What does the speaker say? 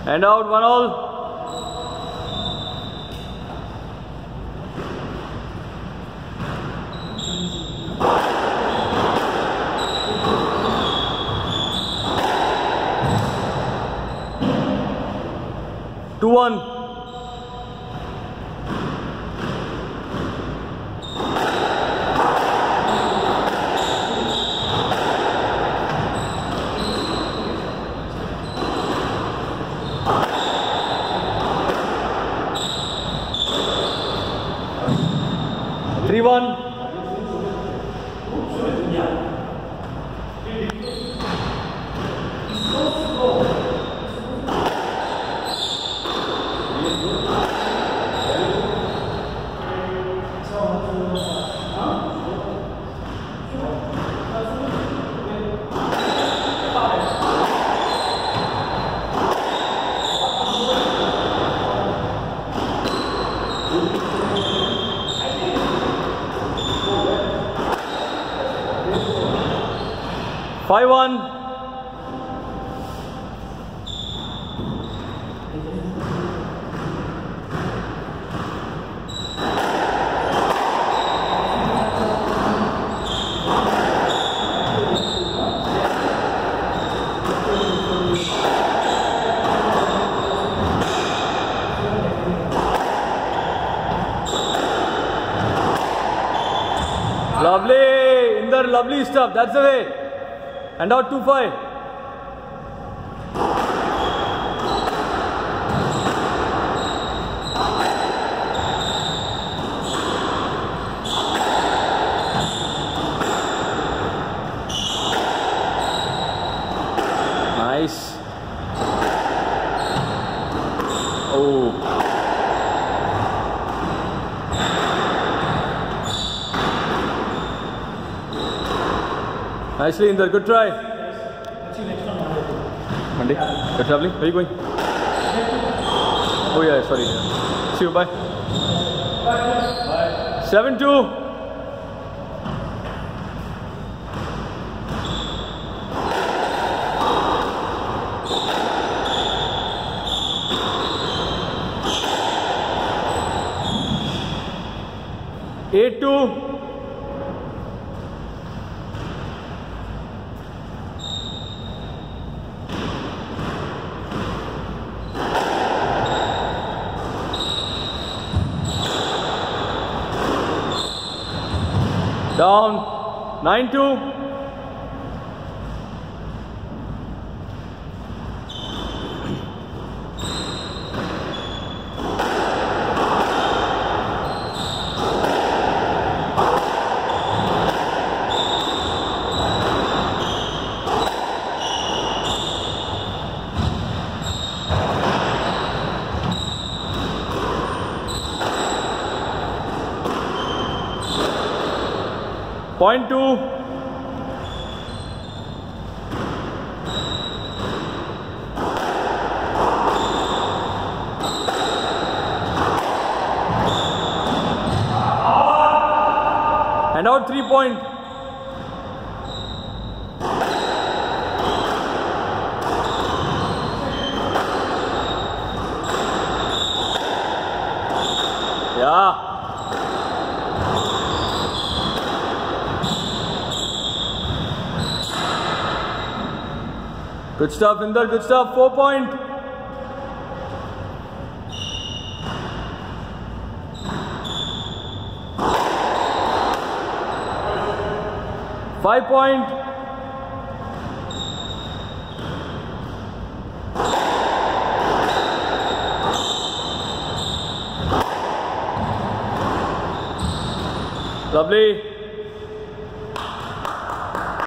And out, 1-all. Two one. Three one. Five one. Lovely, Inder, lovely stuff. That's the way. And out 2-5. Nice. Oh. Nicely, Inder. Good try. Monday. Good traveling. Where are you going? Oh yeah, sorry. See you. Bye. 7-2. Eight two. Down 9-2. Point two. And out 3 point. Yeah. Good stuff, Inder. Good stuff. 4 point. Five point. Lovely.